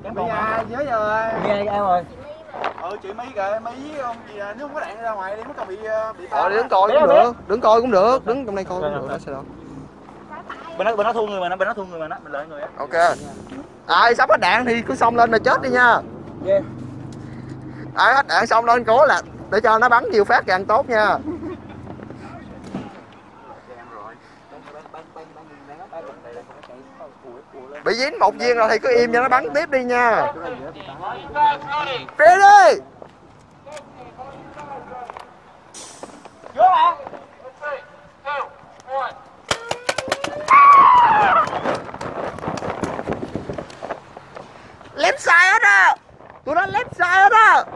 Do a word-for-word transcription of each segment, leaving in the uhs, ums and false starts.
Mỹ à, dưới rồi. Mỹ ai em rồi. Ừ, chị Mỹ kìa, Mỹ với ông gì à, nếu không có đạn ra ngoài đi, mất còn bị bị Ờ, đứng coi cũng được, đứng coi cũng được, đứng trong đây coi cũng được, đó sao đâu. Bên nó bên nó thu người mà nó bên nó thu người mà nó mình lợi người á. Ok. Ai sắp hết đạn thì cứ xông lên là chết đi nha. Yeah. Ai hết đạn xong lên cố là để cho nó bắn nhiều phát càng tốt nha. Bị dính một viên rồi thì cứ im cho nó bắn tiếp đi nha. Ready. Left side hết á. Tụi nó left side hết á.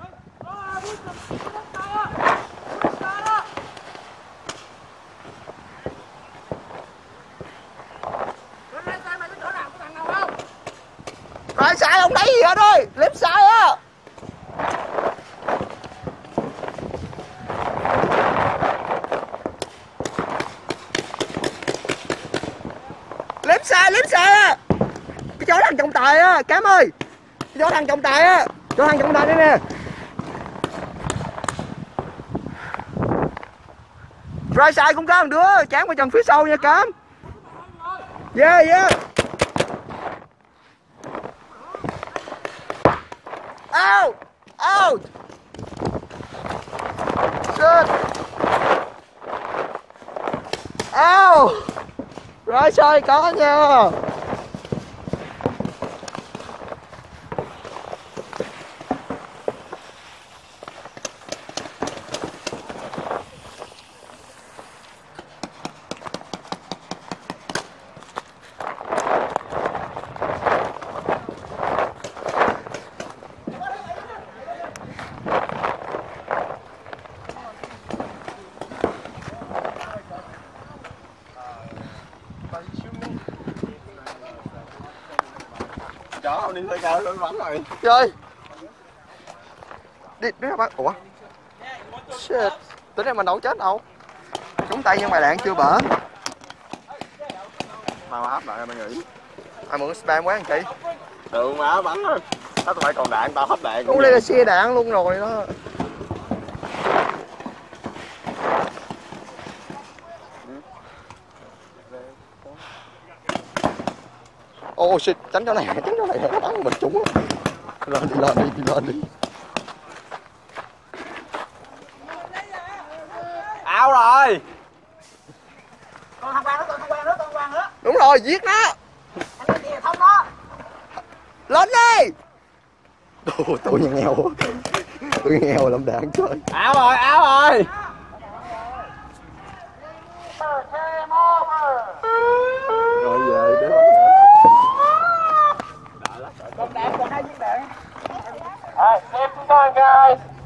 Right side không lấy gì hết ơi. Left side á. Left side, left side á. Cái chỗ thằng trọng tài á, Cám ơi. Cái chỗ thằng trọng tài á. Chỗ thằng trọng tài đây nè. Right side cũng có một đứa, chán qua chân phía sau nha Cám. Yeah, yeah. Out, out. Shit. Out. Right side có nha. Chó không đi tới cao nó bắn rồi. Chơi. Đi, đi bắn. Ủa? Shit. Tính ra mình đâu chết đâu. Trúng tay nhưng mà đạn chưa bể. Mau áp lại mày nghĩ. Ai mượn spam quá anh chị. Được mà bắn á. Nó tụi mày còn đạn, tao hết đạn. Cũng đây là xe đạn luôn rồi đó. Oh shit, tránh chỗ này, tránh chỗ này, nó bắn mình trúng. Lên đi, lên đi, đi lên đi. Ao rồi. Con thằng Quang đó, con thằng Quang đó, con Quang đó. Đúng rồi, giết nó. Anh nói gì thông đó. Lên đi. Ồ, tụi nhà nghèo. Tụi nghèo làm đạn chơi. Ao rồi, ao rồi. Rồi về để bắn. Con đạn còn hai viên đạn. Hey, keep going guys.